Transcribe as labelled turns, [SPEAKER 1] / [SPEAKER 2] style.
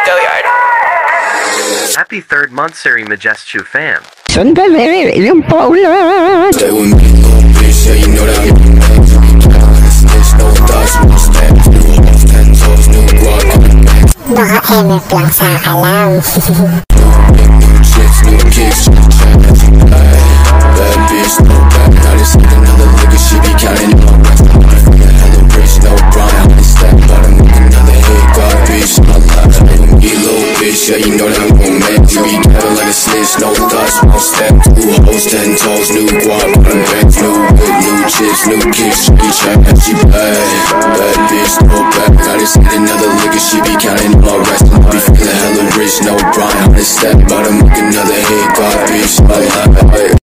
[SPEAKER 1] Go Yard.
[SPEAKER 2] Happy 3rd monthsary Majestu fam.
[SPEAKER 3] Sandali, yung paulan.
[SPEAKER 4] Stay with me, little bitch, yeah, you know that I'm the man. No thoughts, no steps, new hoes, 10 toes, new guap on the back.
[SPEAKER 3] Baka MF lang sa alam.
[SPEAKER 4] New chicks, new kicks, new chance. Bad bitch, no back, I just need another nigga, she be counting in my rest. I'm feeling hella rich, no Brian, I'm the step, but I'm making another hit, got bitch in my life. Stay with me, little bitch, yeah, you know that I'm gon' make you be better like a snitch, no thoughts, no step, new hoes, 10 toes, new guap on the back, new whip, new chicks, new kicks, she be trying, she bad. Bad bitch, no back, I just need another nigga, she be counting in my rest. I be feeling hella rich, no Brian, I'm the step, but I'm making another